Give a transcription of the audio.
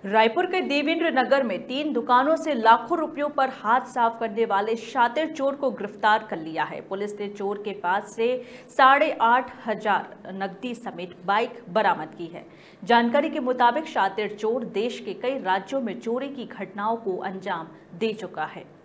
रायपुर के देवेंद्र नगर में 3 दुकानों से लाखों रुपयों पर हाथ साफ करने वाले शातिर चोर को गिरफ्तार कर लिया है। पुलिस ने चोर के पास से 8,500 नकदी समेत बाइक बरामद की है। जानकारी के मुताबिक शातिर चोर देश के कई राज्यों में चोरी की घटनाओं को अंजाम दे चुका है।